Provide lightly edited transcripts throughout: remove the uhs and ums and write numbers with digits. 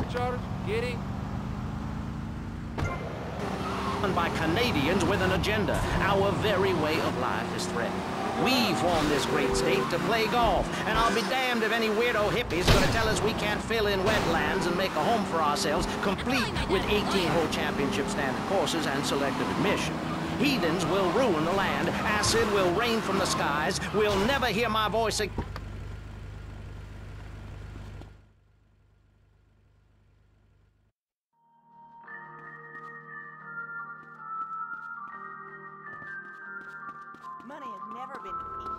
charge. Get it? By Canadians with an agenda. Our very way of life is threatened. We formed this great state to play golf, and I'll be damned if any weirdo hippie's gonna tell us we can't fill in wetlands and make a home for ourselves, complete with 18-hole championship standard courses and selective admission. Heathens will ruin the land. Acid will rain from the skies. We'll never hear my voice again. Money has never been easy.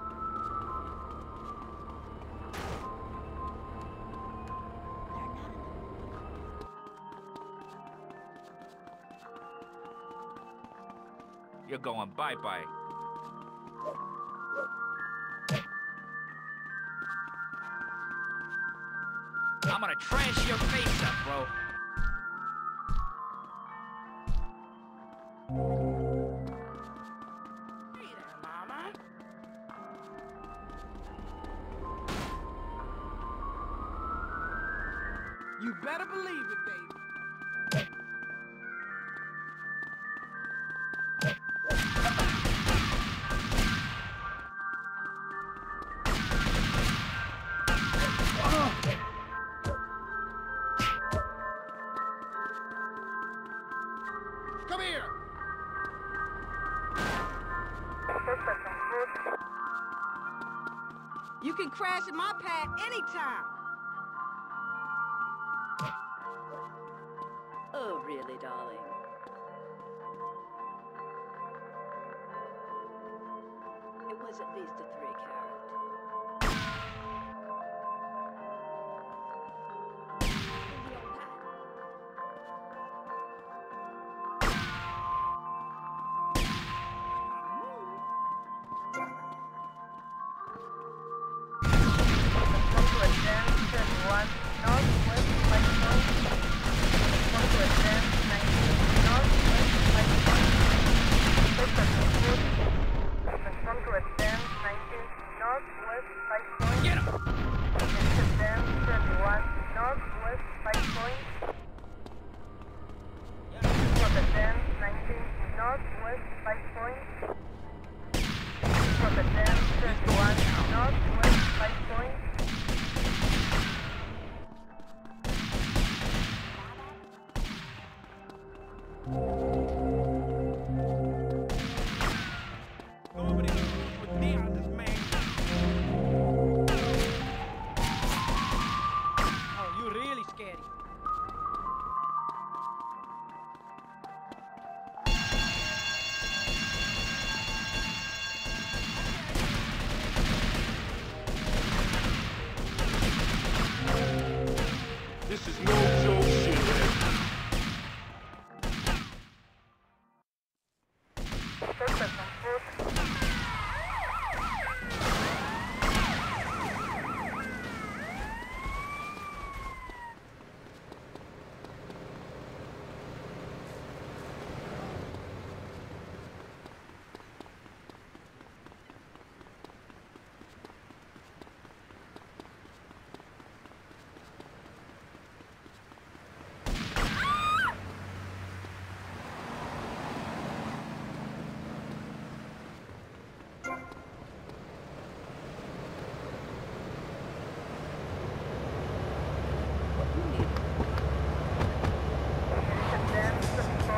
You're going bye-bye. I'm gonna trash your face up, bro. You better believe it, baby. Come here! You can crash in my pad anytime. Oh, really, darling? It was at least a 3-carat. Get him! Northwest 5 points. For the 10, 19, northwest 5 points. For the 10, 31, northwest 5 points. Nobody knows with me on this man. Oh, you really scary. This is no joke shit. Suspect on foot.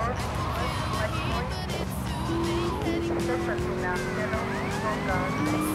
Suspect in yellow,